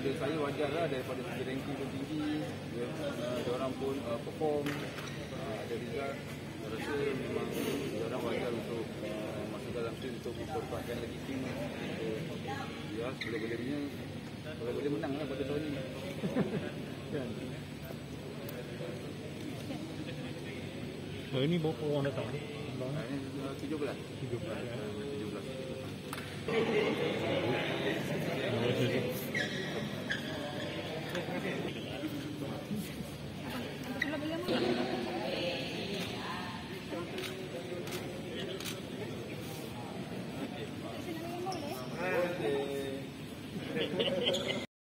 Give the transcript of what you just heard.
pada saya wajar lah, daripada segi ranking pun tinggi, diorang pun perform, ada result. Saya rasa memang diorang wajar untuk masuk dalam tim untuk memperkuatkan lagi tim. Ya, boleh-bolehnya boleh menang lah pada tahun ni. Ini berapa orang datang? Ini 17. 17.